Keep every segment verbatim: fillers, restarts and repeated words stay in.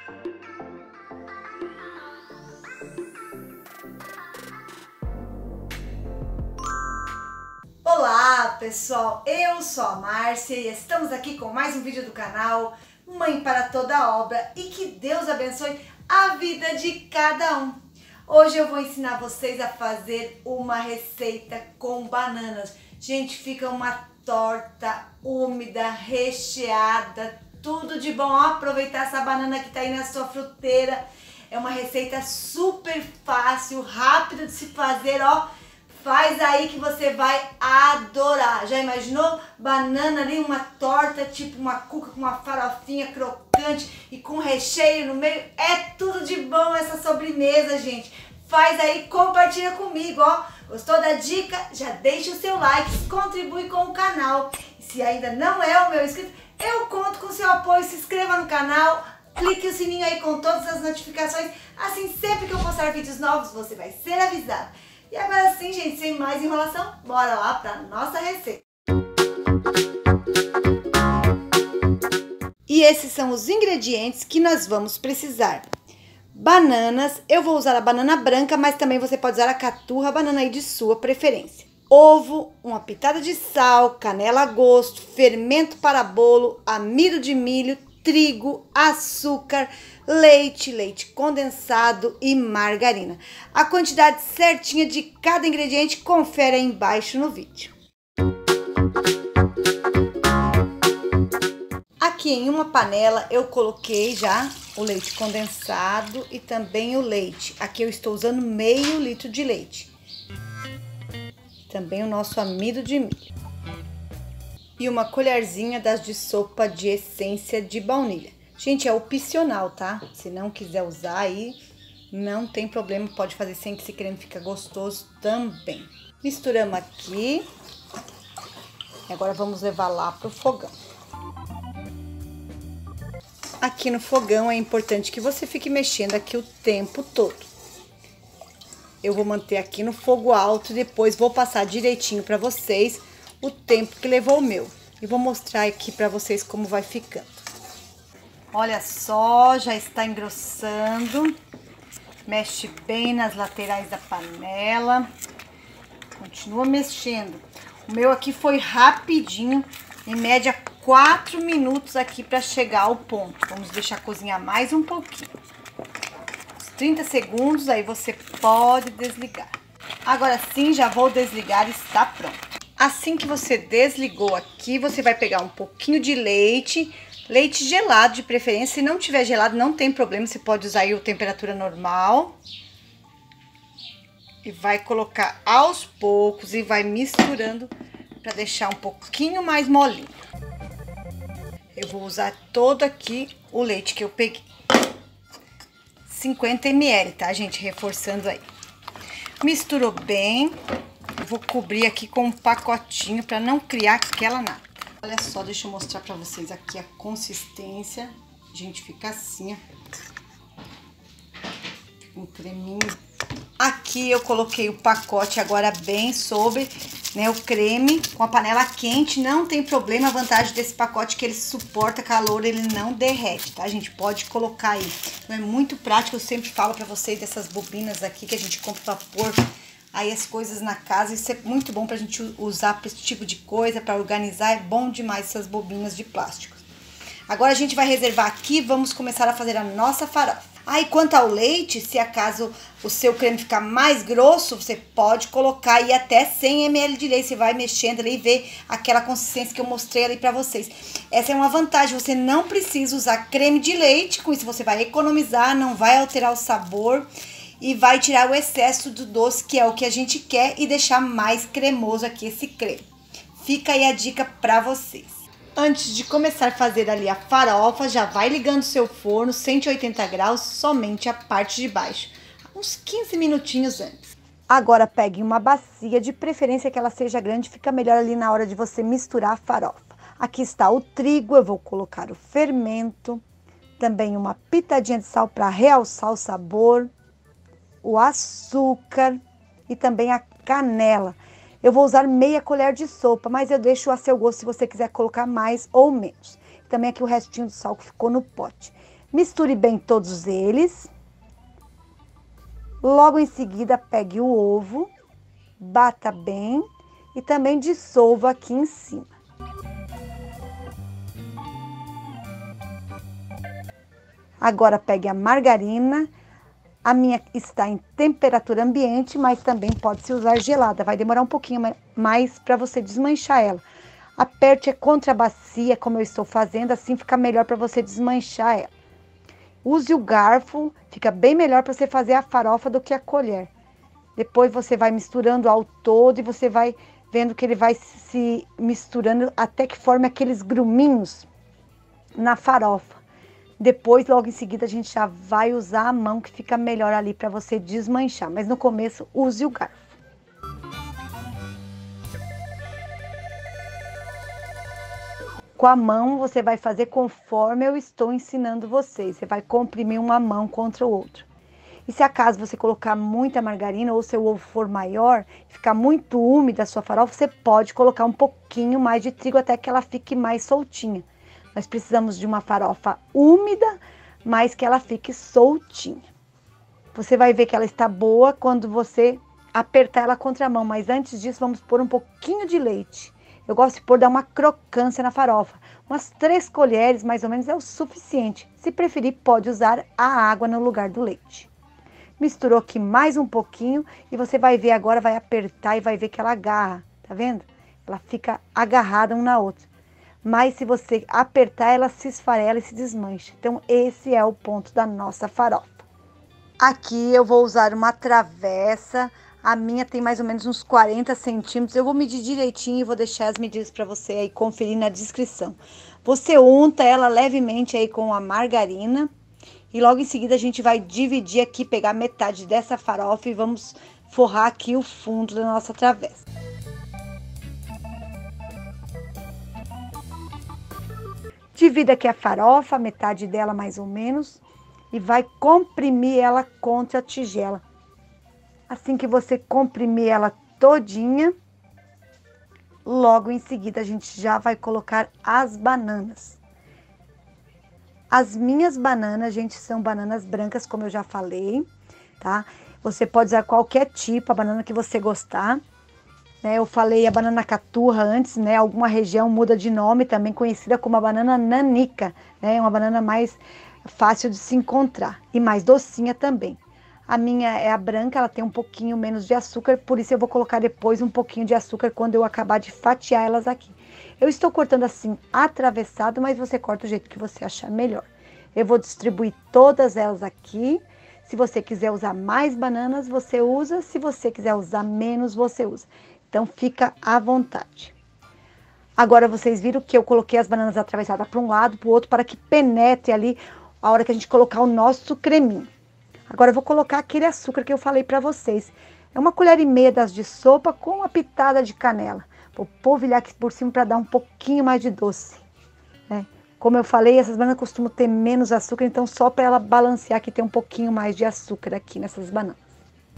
Olá pessoal, eu sou a Márcia e estamos aqui com mais um vídeo do canal Mãe para Toda Obra, e que Deus abençoe a vida de cada um. Hoje eu vou ensinar vocês a fazer uma receita com bananas. Gente, fica uma torta úmida, recheada, tudo de bom. Ó, aproveitar essa banana que tá aí na sua fruteira. É uma receita super fácil, rápida de se fazer, ó. Faz aí que você vai adorar. Já imaginou? Banana ali, uma torta, tipo uma cuca com uma farofinha crocante e com recheio no meio. É tudo de bom essa sobremesa, gente. Faz aí, compartilha comigo, ó. Gostou da dica? Já deixa o seu like, contribui com o canal. E se ainda não é o meu inscrito, eu conto com o seu apoio. Se inscreva no canal, clique o sininho aí com todas as notificações. Assim, sempre que eu postar vídeos novos, você vai ser avisado. E agora sim, gente, sem mais enrolação, bora lá para nossa receita. E esses são os ingredientes que nós vamos precisar. Bananas, eu vou usar a banana branca, mas também você pode usar a caturra, a banana aí de sua preferência. Ovo, uma pitada de sal, canela a gosto, fermento para bolo, amido de milho, trigo, açúcar, leite, leite condensado e margarina. A quantidade certinha de cada ingrediente confere aí embaixo no vídeo. Aqui em uma panela eu coloquei já o leite condensado e também o leite. Aqui eu estou usando meio litro de leite. Também o nosso amido de milho. E uma colherzinha das de sopa de essência de baunilha. Gente, é opcional, tá? Se não quiser usar aí, não tem problema, pode fazer sem, que esse creme fica gostoso também. Misturamos aqui. E agora vamos levar lá pro fogão. Aqui no fogão é importante que você fique mexendo aqui o tempo todo. Eu vou manter aqui no fogo alto e depois vou passar direitinho para vocês o tempo que levou o meu. E vou mostrar aqui para vocês como vai ficando. Olha só, já está engrossando. Mexe bem nas laterais da panela. Continua mexendo. O meu aqui foi rapidinho, em média quatro minutos aqui para chegar ao ponto. Vamos deixar cozinhar mais um pouquinho. Uns trinta segundos, aí você pode desligar. Agora sim, já vou desligar e está pronto. Assim que você desligou aqui, você vai pegar um pouquinho de leite, leite gelado de preferência. Se não tiver gelado, não tem problema, você pode usar aí a temperatura normal. E vai colocar aos poucos e vai misturando para deixar um pouquinho mais molinho. Eu vou usar todo aqui o leite que eu peguei. cinquenta mililitros, tá, gente? Reforçando aí. Misturou bem. Vou cobrir aqui com um pacotinho para não criar aquela nata. Olha só, deixa eu mostrar para vocês aqui a consistência. Gente, fica assim, ó. Um creminho. Aqui eu coloquei o pacote agora bem sobre, né, o creme com a panela quente. Não tem problema, a vantagem desse pacote é que ele suporta calor, ele não derrete, tá, gente? Pode colocar aí. Então é muito prático, eu sempre falo para vocês dessas bobinas aqui que a gente compra para pôr aí as coisas na casa. Isso é muito bom pra gente usar para esse tipo de coisa, para organizar. É bom demais essas bobinas de plástico. Agora a gente vai reservar aqui, vamos começar a fazer a nossa farofa. Aí, ah, quanto ao leite, se acaso o seu creme ficar mais grosso, você pode colocar aí até cem mililitros de leite. Você vai mexendo ali e vê aquela consistência que eu mostrei ali pra vocês. Essa é uma vantagem, você não precisa usar creme de leite. Com isso você vai economizar, não vai alterar o sabor e vai tirar o excesso do doce, que é o que a gente quer, e deixar mais cremoso aqui esse creme. Fica aí a dica pra vocês. Antes de começar a fazer ali a farofa, já vai ligando o seu forno, cento e oitenta graus, somente a parte de baixo. Uns quinze minutinhos antes. Agora pegue uma bacia, de preferência que ela seja grande, fica melhor ali na hora de você misturar a farofa. Aqui está o trigo, eu vou colocar o fermento, também uma pitadinha de sal para realçar o sabor, o açúcar e também a canela. Eu vou usar meia colher de sopa, mas eu deixo a seu gosto se você quiser colocar mais ou menos. Também aqui o restinho do sal que ficou no pote. Misture bem todos eles. Logo em seguida, pegue o ovo, bata bem e também dissolva aqui em cima. Agora pegue a margarina. A minha está em temperatura ambiente, mas também pode se usar gelada. Vai demorar um pouquinho mais para você desmanchar ela. Aperte contra a bacia, como eu estou fazendo, assim fica melhor para você desmanchar ela. Use o garfo, fica bem melhor para você fazer a farofa do que a colher. Depois você vai misturando ao todo e você vai vendo que ele vai se misturando até que forme aqueles gruminhos na farofa. Depois, logo em seguida, a gente já vai usar a mão, que fica melhor ali para você desmanchar. Mas no começo, use o garfo. Com a mão, você vai fazer conforme eu estou ensinando vocês. Você vai comprimir uma mão contra o outro. E se acaso você colocar muita margarina ou seu ovo for maior, ficar muito úmida a sua farofa, você pode colocar um pouquinho mais de trigo até que ela fique mais soltinha. Nós precisamos de uma farofa úmida, mas que ela fique soltinha. Você vai ver que ela está boa quando você apertar ela contra a mão, mas antes disso vamos pôr um pouquinho de leite. Eu gosto de pôr, dar uma crocância na farofa. Umas três colheres, mais ou menos, é o suficiente. Se preferir, pode usar a água no lugar do leite. Misturou aqui mais um pouquinho e você vai ver agora, vai apertar e vai ver que ela agarra, tá vendo? Ela fica agarrada uma na outra. Mas se você apertar, ela se esfarela e se desmancha. Então, esse é o ponto da nossa farofa. Aqui eu vou usar uma travessa. A minha tem mais ou menos uns quarenta centímetros. Eu vou medir direitinho e vou deixar as medidas para você aí conferir na descrição. Você unta ela levemente aí com a margarina. E logo em seguida a gente vai dividir aqui, pegar metade dessa farofa e vamos forrar aqui o fundo da nossa travessa. Divida aqui a farofa, metade dela mais ou menos, e vai comprimir ela contra a tigela. Assim que você comprimir ela todinha, logo em seguida a gente já vai colocar as bananas. As minhas bananas, gente, são bananas brancas, como eu já falei, tá? Você pode usar qualquer tipo, a banana que você gostar. Eu falei a banana caturra antes, né? Alguma região muda de nome, também conhecida como a banana nanica, né? Uma banana mais fácil de se encontrar e mais docinha também. A minha é a branca, ela tem um pouquinho menos de açúcar, por isso eu vou colocar depois um pouquinho de açúcar quando eu acabar de fatiar elas aqui. Eu estou cortando assim atravessado, mas você corta do jeito que você achar melhor. Eu vou distribuir todas elas aqui. Se você quiser usar mais bananas, você usa. Se você quiser usar menos, você usa. Então, fica à vontade. Agora, vocês viram que eu coloquei as bananas atravessadas para um lado, para o outro, para que penetre ali a hora que a gente colocar o nosso creminho. Agora, eu vou colocar aquele açúcar que eu falei para vocês. É uma colher e meia das de sopa com uma pitada de canela. Vou polvilhar aqui por cima para dar um pouquinho mais de doce, né? Como eu falei, essas bananas costumam ter menos açúcar, então só para ela balancear que tem um pouquinho mais de açúcar aqui nessas bananas.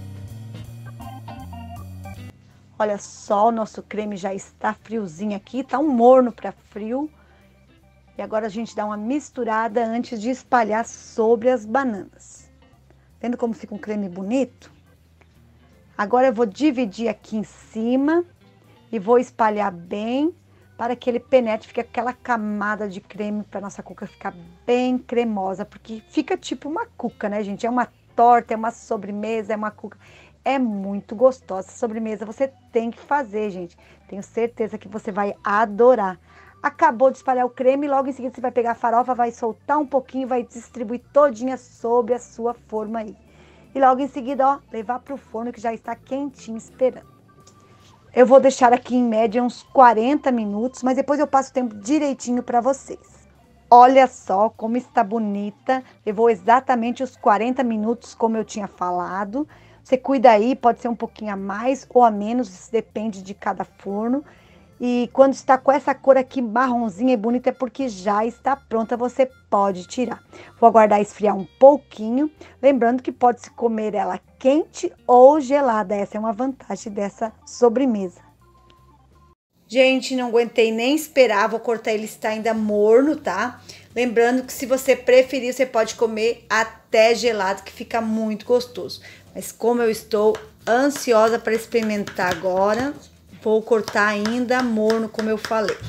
Olha só, o nosso creme já está friozinho aqui, tá um morno para frio. E agora a gente dá uma misturada antes de espalhar sobre as bananas. Vendo como fica um creme bonito? Agora eu vou dividir aqui em cima e vou espalhar bem para que ele penetre, fique aquela camada de creme para nossa cuca ficar bem cremosa, porque fica tipo uma cuca, né, gente? É uma torta, é uma sobremesa, é uma cuca. É muito gostosa essa sobremesa, você tem que fazer, gente. Tenho certeza que você vai adorar. Acabou de espalhar o creme, logo em seguida você vai pegar a farofa, vai soltar um pouquinho, vai distribuir todinha sobre a sua forma aí. E logo em seguida, ó, levar para o forno que já está quentinho esperando. Eu vou deixar aqui em média uns quarenta minutos, mas depois eu passo o tempo direitinho para vocês. Olha só como está bonita, levou exatamente os quarenta minutos como eu tinha falado. Você cuida aí, pode ser um pouquinho a mais ou a menos, isso depende de cada forno. E quando está com essa cor aqui marronzinha e bonita é porque já está pronta, você pode tirar. Vou aguardar esfriar um pouquinho, lembrando que pode se comer ela quente ou gelada, essa é uma vantagem dessa sobremesa. Gente, não aguentei nem esperar, vou cortar, ele está ainda morno, tá? Lembrando que se você preferir, você pode comer até gelado, que fica muito gostoso. Mas como eu estou ansiosa para experimentar agora, vou cortar ainda morno, como eu falei.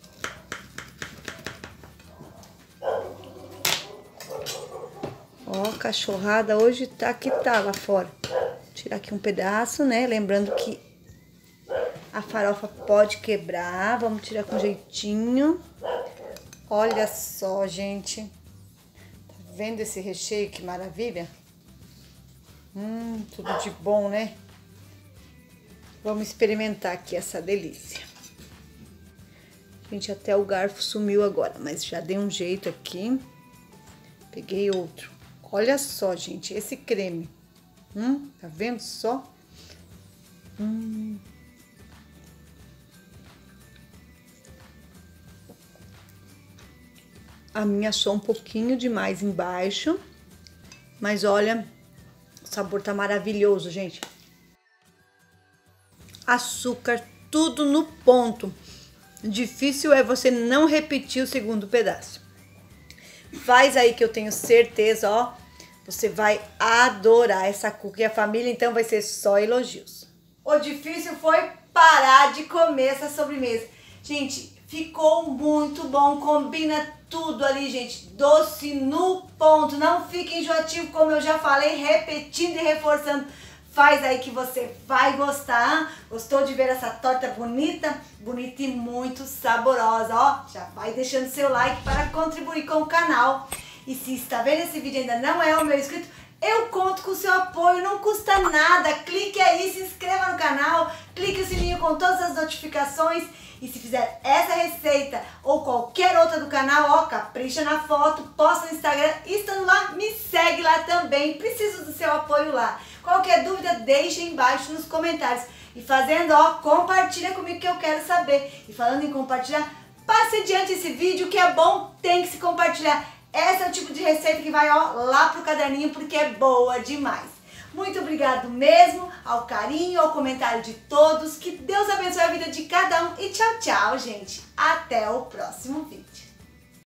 Ó, cachorrada hoje tá que tá lá fora. Vou tirar aqui um pedaço, né? Lembrando que a farofa pode quebrar. Vamos tirar com jeitinho. Olha só, gente. Tá vendo esse recheio? Que maravilha. Hum, tudo de bom, né? Vamos experimentar aqui essa delícia. Gente, até o garfo sumiu agora, mas já dei um jeito aqui. Peguei outro. Olha só, gente, esse creme. Hum, tá vendo só? Hum. A minha achou um pouquinho demais embaixo, mas olha, o sabor tá maravilhoso, gente. Açúcar, tudo no ponto. Difícil é você não repetir o segundo pedaço. Faz aí que eu tenho certeza, ó, você vai adorar essa cookie. A família, então, vai ser só elogios. O difícil foi parar de comer essa sobremesa. Gente, ficou muito bom, combina tudo ali, gente. Doce no ponto, não fica enjoativo, como eu já falei, repetindo e reforçando. Faz aí que você vai gostar. Hein? Gostou de ver essa torta bonita? Bonita e muito saborosa, ó. Já vai deixando seu like para contribuir com o canal. E se está vendo esse vídeo e ainda não é o meu inscrito, eu conto com o seu apoio, não custa nada. Clique aí, se inscreva no canal, clique o sininho com todas as notificações. E se fizer essa receita ou qualquer outra do canal, ó, capricha na foto, posta no Instagram. E estando lá, me segue lá também. Preciso do seu apoio lá. Qualquer dúvida, deixa aí embaixo nos comentários. E fazendo, ó, compartilha comigo que eu quero saber. E falando em compartilhar, passe adiante esse vídeo que é bom, tem que se compartilhar. Esse é o tipo de receita que vai, ó, lá pro caderninho porque é boa demais. Muito obrigado mesmo ao carinho, ao comentário de todos. Que Deus abençoe a vida de cada um. E tchau, tchau, gente. Até o próximo vídeo.